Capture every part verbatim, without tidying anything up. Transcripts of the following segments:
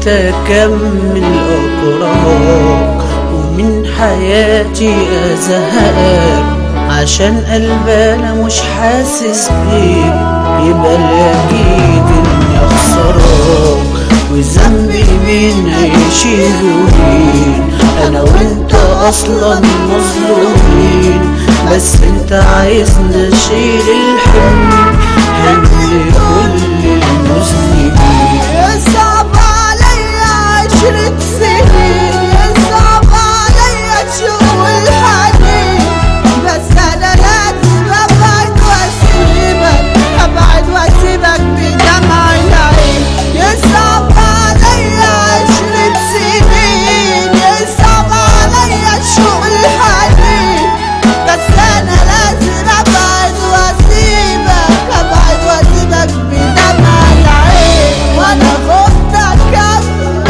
قلت اكمل اكرهك ومن حياتي ازهقك، عشان قلبي انا مش حاسس بيك، يبقى الاكيد اني اخسرك، وذنبي مين هيشيله مين؟ انا وانت اصلا مظلومين، بس انت عايزني اشيل الحمل، حمل كل المذنبين. يصعب عليا عشرة سنين، يصعب عليا تشوف الحنين، بس انا لازم ابعد واسيبك، ابعد واسيبك بدمع العين. يصعب عليا عشرة سنين، يصعب عليا تشوف الحنين، بس انا لازم ابعد واسيبك، ابعد واسيبك بدمع العين. وانا خفت اكمل،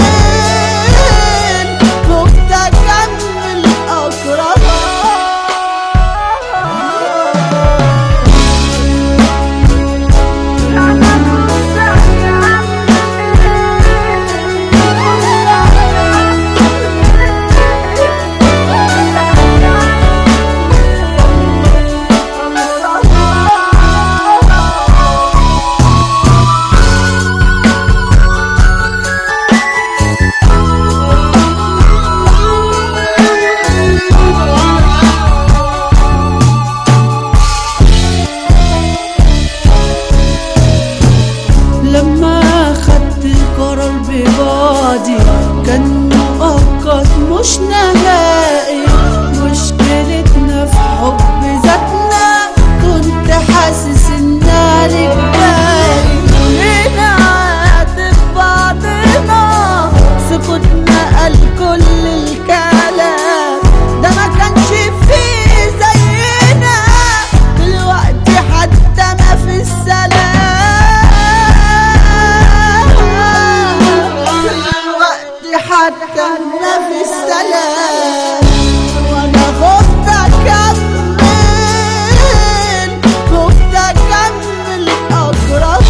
خفت اكمل اكرهك. لما خدت قرار ببعدي كان مؤقت مش نهائي، مشكلتنا في حب ذاتنا، كنت حاسس انها لك باقي، كلنا عاتب بعضنا، سكوتنا قال كل الكلام، ده ما كانش فيه زينا، دلوقتي حتى ما في السلام، حتى ما في السلام. وانا خفت اكمل، خفت اكمل اكرهك.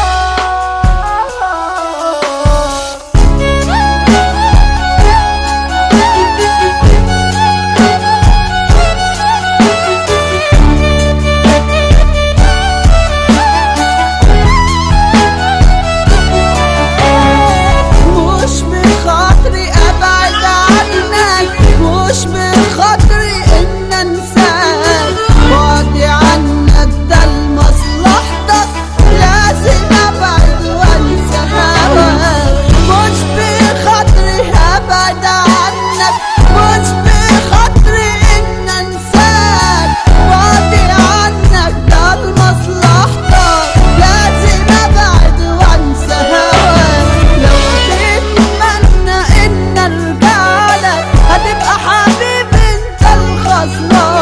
مش بخاطري ابعد عنك، مش بخاطري ان انساك، بعدي عنك ده لمصلحتك، لازم ابعد وانسى هواك. مش بخاطري ابعد عنك، مش بخاطري ان انساك، بعدي عنك ده لمصلحتك، لازم ابعد وانسى هواك. لو تتمنى ان ارجع لك، هتبقى حبيب انت الخسران.